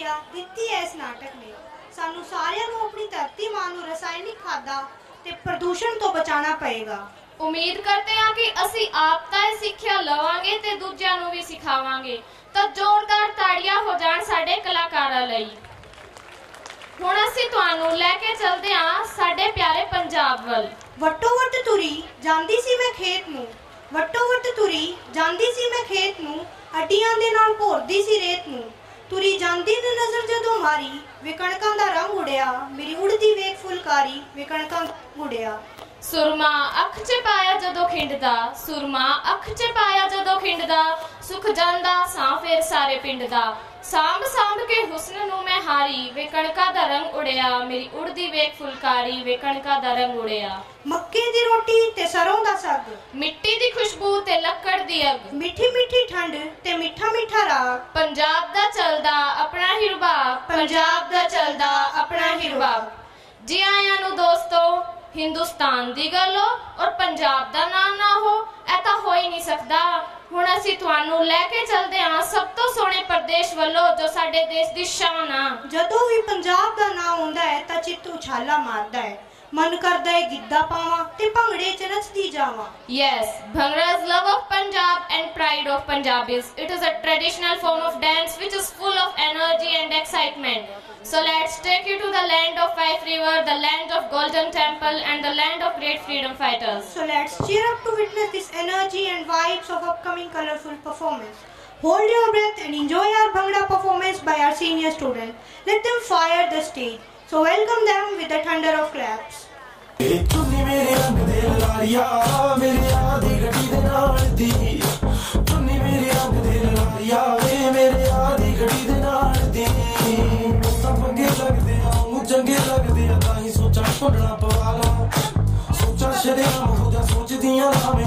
ਵਿਦਿਆ ਦਿੱਤੀ ਹੈ ਇਸ ਨਾਟਕ ਨੇ। ਸਾਨੂੰ ਸਾਰਿਆਂ ਨੂੰ ਆਪਣੀ ਧਰਤੀ ਮਾਂ ਨੂੰ ਰਸਾਇਣਿਕ ਖਾਦਾਂ ਤੇ ਪ੍ਰਦੂਸ਼ਣ ਤੋਂ ਬਚਾਉਣਾ ਪਏਗਾ। ਉਮੀਦ ਕਰਦੇ ਹਾਂ ਕਿ ਅਸੀਂ ਆਪ ਤਾਂ ਇਹ ਸਿੱਖਿਆ ਲਵਾਂਗੇ ਤੇ ਦੂਜਿਆਂ ਨੂੰ ਵੀ ਸਿਖਾਵਾਂਗੇ। ਤਾਂ ਜ਼ੋਰਦਾਰ ਤਾੜੀਆਂ ਹੋ ਜਾਣ ਸਾਡੇ ਕਲਾਕਾਰਾਂ ਲਈ। ਹੁਣ ਅਸੀਂ ਤੁਹਾਨੂੰ ਲੈ ਕੇ ਚੱਲਦੇ ਹਾਂ ਸਾਡੇ ਪਿਆਰੇ ਪੰਜਾਬ ਵੱਲ। ਵੱਟੋ ਵੱਟ ਤੁਰੀ ਜਾਂਦੀ ਸੀ ਮੈਂ ਖੇਤ ਨੂੰ, ਵੱਟੋ ਵੱਟ ਤੁਰੀ ਜਾਂਦੀ ਸੀ ਮੈਂ ਖੇਤ ਨੂੰ, ਅੱਡੀਆਂ ਦੇ ਨਾਲ ਭੋਰਦੀ ਸੀ ਰੇਤ ਨੂੰ। ਤੁਰੀ ਜਾਂਦੀ ਨੇ ਨਜ਼ਰ ਜਦੋਂ ਮਾਰੀ, ਵੇ ਕਣਕਾਂ ਦਾ ਰੰਗ ਉੜਿਆ, ਮੇਰੀ ਉੜਦੀ ਵੇਖ ਫੁਲਕਾਰੀ, ਵੇ ਕਣਕਾਂ ਉੜਿਆ। ਸੁਰਮਾ ਅੱਖ 'ਚ ਪਾਇਆ ਜਦੋਂ ਖਿੰਡਦਾ, ਸੁਰਮਾ ਅੱਖ 'ਚ ਪਾਇਆ ਜਦੋਂ ਖਿੰਡਦਾ, ਸੁੱਖ ਜਾਂਦਾ ਸਾਂ ਫੇਰ ਸਾਰੇ ਪਿੰਡ ਦਾ। ਸਾਂਭ ਸਾਂਭ ਕੇ ਹੁਸਨ ਨੂੰ ਮੈਂ ਹਾਰੀ, ਵੇ ਕਣਕਾਂ ਦਾ ਰੰਗ ਉੜਿਆ, ਮੇਰੀ ਉੜਦੀ ਵੇਖ ਫੁਲਕਾਰੀ, ਵੇ ਕਣਕਾਂ ਦਾ ਰੰਗ ਉੜਿਆ। ਮੱਕੇ ਦੀ ਰੋਟੀ ਤੇ ਸਰੋਂ ਦਾ ਸਾਗ, ਮਿੱਟੀ ਦੀ ਖੁਸ਼ਬੂ ਤੇ ਲੱਕੜ ਦੀ ਅੱਗ, ਮਿੱਠੀ ਮਿੱਠੀ ਠੰਡ ਤੇ ਮਿੱਠਾ ਮਿੱਠਾ ਰਾਗ। ਪੰਜਾਬ ਦਾ ਚੱਲਦਾ ਆਪਣਾ ਹੀ ਰਬਾਬ, ਪੰਜਾਬ ਦਾ ਚੱਲਦਾ ਆਪਣਾ ਹੀ ਰਬਾਬ। ਜੀ ਆਇਆਂ ਨੂੰ ਦੋਸਤੋ। ਹਿੰਦੁਸਤਾਨ ਦੀ ਗੱਲ ਹੋ ਔਰ ਪੰਜਾਬ ਦਾ ਨਾਮ ਨਾ ਹੋ, ਇਹ ਤਾਂ ਹੋ ਹੀ ਨਹੀਂ ਸਕਦਾ। ਹੁਣ ਅਸੀਂ ਤੁਹਾਨੂੰ ਲੈ ਕੇ ਚੱਲਦੇ ਹਾਂ ਸਭ ਤੋਂ ਸੋਹਣੇ ਪ੍ਰਦੇਸ਼ ਵੱਲੋਂ, ਜੋ ਸਾਡੇ ਦੇਸ਼ ਦੀ ਸ਼ਾਨ ਆ। ਜਦੋਂ ਵੀ ਪੰਜਾਬ ਦਾ ਨਾਮ ਆਉਂਦਾ ਹੈ ਤਾਂ ਚਿੱਤ ਉਛਾਲਾ ਮਾਰਦਾ ਹੈ, ਮਨ ਕਰਦਾ ਹੈ ਗਿੱਧਾ ਪਾਵਾਂ ਤੇ ਭੰਗੜੇ 'ਚ ਨੱਚਦੀ ਜਾਵਾਂ। Yes, Bhangra is love of Punjab and pride of Punjabis. It is a traditional form of dance which is full of energy and excitement. So let's take you to the land of Five River, the land of Golden Temple and the land of great freedom fighters. So let's cheer up to witness this energy and vibes of upcoming colorful performance. Hold your breath and enjoy our Bhangra performance by our senior students. Let them fire the stage. So welcome them with the thunder of claps. चुन्नी मेरे रंग दे लारिया मेरे आधी गड्डी दे नाल दी, चुन्नी मेरे रंग दे लारिया मेरे आधी गड्डी दे नाल दी। सब पंगे लगदे आ मु चंगे लगदे आ, ताही सोचा ढोलना पवा ला, सोचा शरेआम हो जा सोचदियां ना